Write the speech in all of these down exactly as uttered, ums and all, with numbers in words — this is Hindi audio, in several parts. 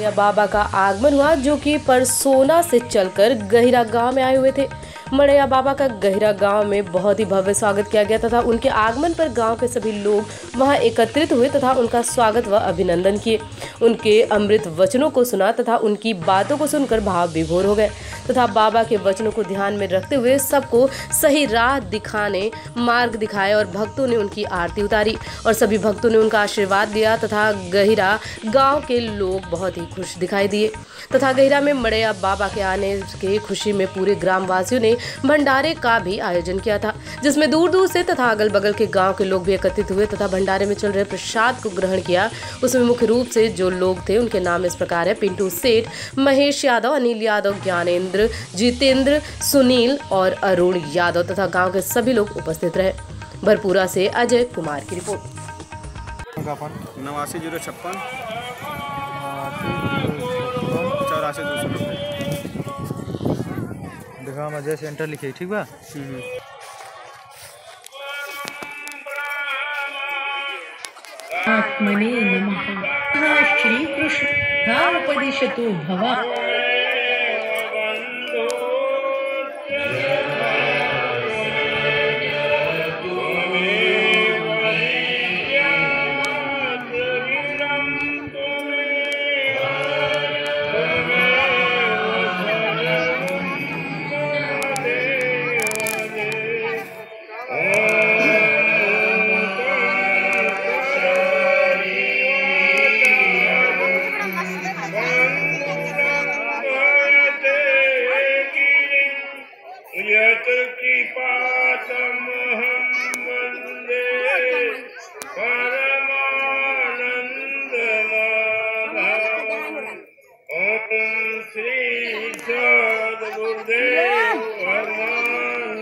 मड़ैया बाबा का आगमन हुआ, जो कि परसोना से चलकर गहिरा गांव में आए हुए थे। मड़ैया बाबा का गहिरा गांव में बहुत ही भव्य स्वागत किया गया तथा उनके आगमन पर गांव के सभी लोग वहां एकत्रित हुए तथा उनका स्वागत व अभिनंदन किए। उनके अमृत वचनों को सुना तथा उनकी बातों को सुनकर भाव विभोर हो गए तथा बाबा के वचनों को ध्यान में रखते हुए सबको सही राह दिखाने मार्ग दिखाए और भक्तों ने उनकी आरती उतारी और सभी भक्तों ने उनका आशीर्वाद दिया तथा गहिरा गांव के लोग बहुत ही खुश दिखाई दिए तथा गहिरा में मड़ैया बाबा के आने की खुशी में पूरे ग्रामवासियों ने भंडारे का भी आयोजन किया था, जिसमें दूर दूर से तथा अगल बगल के गांव के लोग भी एकत्रित हुए तथा भंडारे में चल रहे प्रसाद को ग्रहण किया। उसमें मुख्य रूप से जो लोग थे उनके नाम इस प्रकार है: पिंटू सेठ, महेश यादव, अनिल यादव, ज्ञानेंद्र, जितेंद्र, सुनील और अरुण यादव तथा गाँव के सभी लोग उपस्थित रहे। भरपूरा से अजय कुमार की रिपोर्ट। नवासी जीरो छप्पन चौरासी दो सौ नब्बे देखा अजय सेंटर लिखे, ठीक बा। आत्मने नमः। श्री कृष्ण उपदिशतु भव। यत कृपातमहं वन्दे परमानन्दमाधवम्। ॐ श्री सद्गुरुदेव भगवान्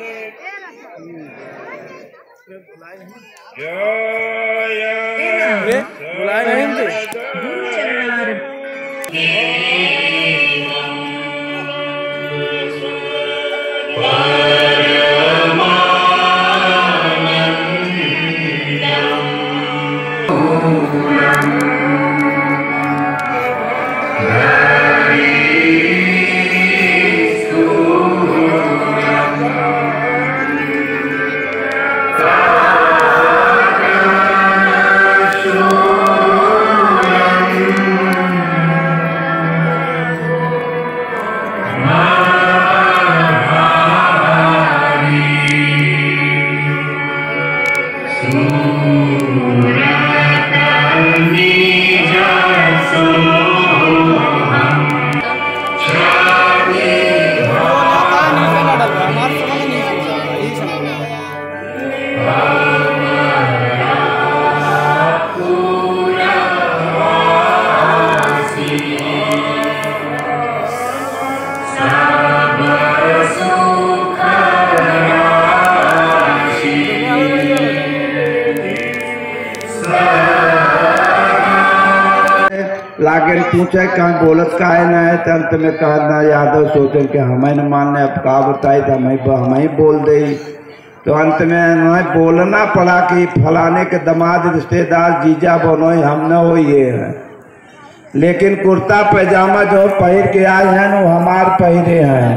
लागे पूछे कहाँ बोलत का है ना है तो अंत में कहा ना यादव सोचे कि हमें न मानने अब का बताई तो हमें हमें बोल दे। तो अंत में हमें बोलना पड़ा कि फलाने के दामाद रिश्तेदार जीजा बनो हम न हो ये है, लेकिन कुर्ता पैजामा जो पहन के आए हैं वो हमार पहने हैं।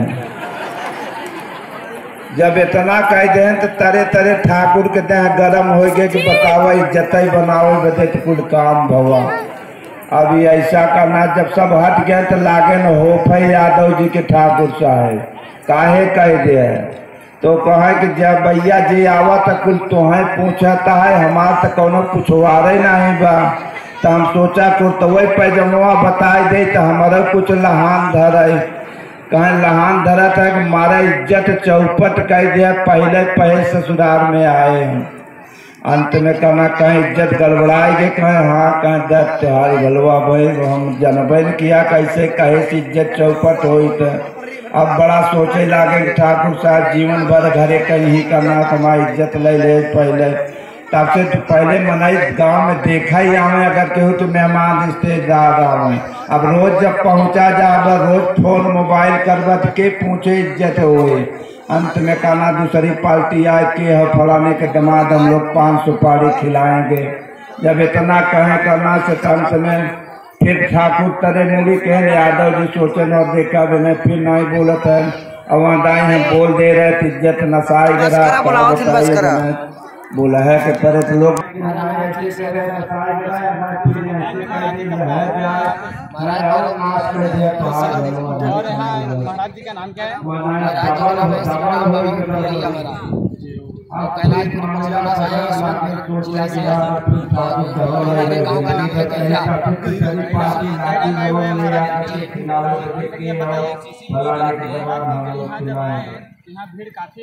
जब इतना कह दें तो तरह तरह ठाकुर के दें गरम हो गए कि बताओ इज्जत बनाओ बदे तो कुल काम भवा। अभी ऐसा करना जब सब हट गए तो लागे न हो भाई यादव जी के ठाकुर साहेब काहे कह दे है। तो कहे कि जब भैया जी आवा तो कुल तोहें पूछता है हमार तो कोनो पूछवारे नहीं बा। तो हम सोचा कुर्ता वही पैजमवा बताए दे तो हमारा कुछ लहान धरे। कहें लहान धरा था कि हमारा इज्जत चौपट कह दिया पहले पहले ससुराल में आए हैं। अंत में कहना कहीं इज्जत गड़बड़ाएगी, कहें हाँ कहें दस त्योहार गलवा भाई हम जनबे न किया कैसे कहे से इज्जत चौपट हुई। तो अब बड़ा सोचे लागे कि ठाकुर साहब जीवन भर घरे कहीं ही करना हमारी इज्जत ले ले पहले। तब से तो पहले मनाई गांव में देखा ही आवे अगर केहू तो मेहमान रिश्तेदार आवे। अब रोज जब पहुंचा जाब रोज फोन मोबाइल करवा तो के पूछे इज्जत होए। अंत में कहना दूसरी पार्टी आए के है फलाने के दामाद हम लोग पान सुपारी खिलाएंगे। जब इतना कहें करना से अंत में फिर ठाकुर तरे मुड़ी कह यादव जी सोचन और देखा मैंने फिर नहीं बोलत है अवहाँ दाई हम बोल दे रहे थे इज्जत नसाई जरा बोला है कि पर लोग महाराज जी का नाम क्या है? कैलाश जिला से हमारे गाँव का नाम है गहिरा। यहाँ भीड़ काफी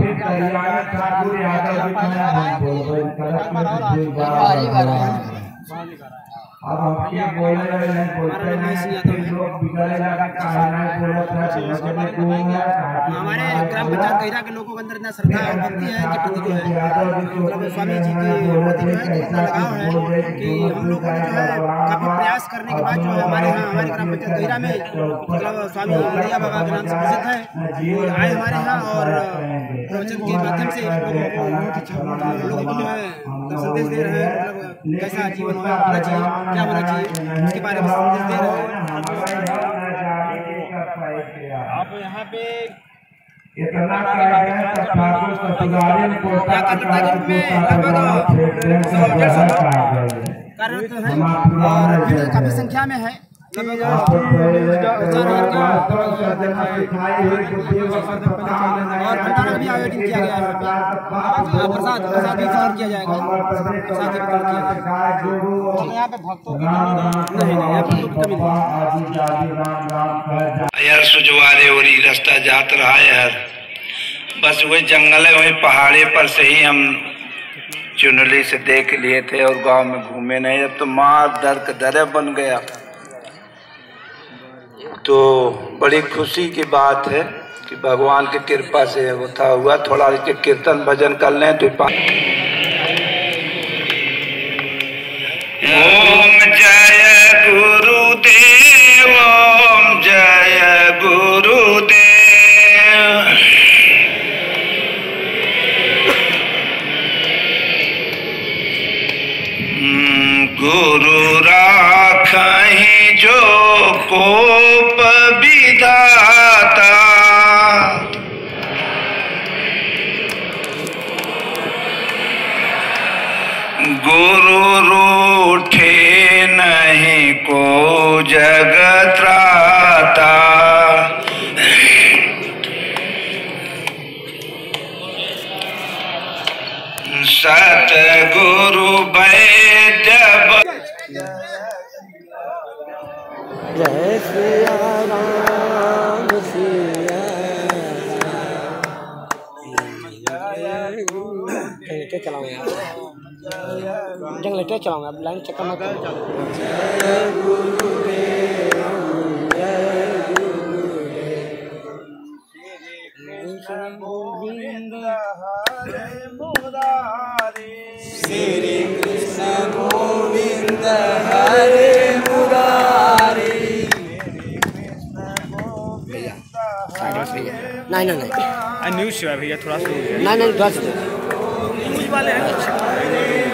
अब हम क्या बोले नहीं बोलते हैं लोग बिगड़े लगा कहा नहीं बोलते हमारे ग्राम पंचायत गहिरा के लोगों के अंदर इतना श्रद्धा और भक्ति है कि प्रति जो है स्वामी जी के प्रति जो है इतना लगाव है कि हम लोगों ने जो है काफी प्रयास करने के बाद जो है हमारे यहाँ हमारे ग्राम पंचायत गहिरा में मतलब स्वामी मड़ैया बाबा के नाम से प्रसिद्ध है वो आए हमारे यहाँ और प्रवचन के माध्यम से लोगों को लोगों को जो है संदेश दे रहे हैं मतलब कैसा जीवन होना चाहिए क्या होना चाहिए इसके बारे में संदेश दे रहे हैं। आप यहाँ पे इतना ठाकुर ससुराली में पोता कार्यरत है और भीड़ काफी संख्या में है और भंडारा भी आयोजन किया गया है प्रसाद प्रसाद भी वितरण किया जाएगा प्रसाद भी वितरण किया जाएगा यहाँ पे भक्तों की नहीं नहीं यहाँ पे भक्तों की कमी यार सुजवारे और रास्ता जात रहा है यार बस वही जंगल है वही पहाड़ी पर से ही हम चुनरी से देख लिए थे और गांव में घूमे नहीं अब तो मार दर का दरे बन गया तो बड़ी खुशी की बात है कि भगवान की कृपा से होता हुआ थोड़ा कीर्तन भजन कर लें तो ओम जय गुरुदेव ओम जय गुरुदेव गुरु राखहि जो कोप विधाता गुरु रूठे नहीं को जगत त्राता सतगुरु वैद्य जय सिया राम सिया जनरेटर चलाऊंगा यार जनरेटर चलाऊंगा अब लाइन चक्कर मत जय गुरुदेव जय गुरुदेव गोविंद हरे मुरारी श्री कृष्ण गोविंद हरे मुरारी नहीं नहीं नहीं न्यूज शो है भैया थोड़ा सा नहीं नहीं दस न्यूज वाले हैं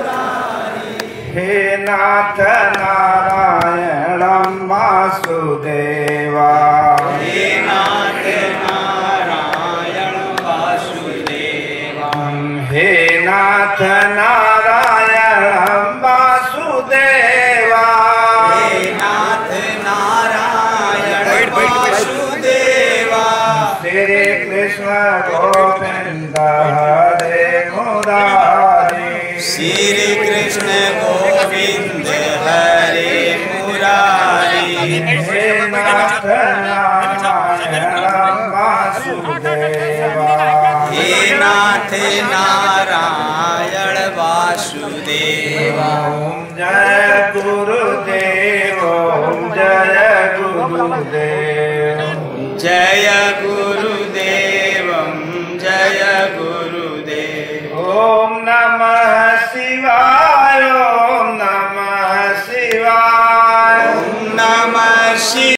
हे नाथ नारायणं वासुदेवा हे नाथ नारायण वासुदेवा हे नाथ नारायणं वासुदेवा हे नाथ नारायण वासुदेवा श्री कृष्ण गोविंद हरे मुरारी श्री कृष्ण गोविंद हरे मुरारी हे नाथ नारायणं वासुदेवा हे नाथ नारायण वासुदेवा ओम जय गुरुदेव ओम जय गुरुदेव जय गुरु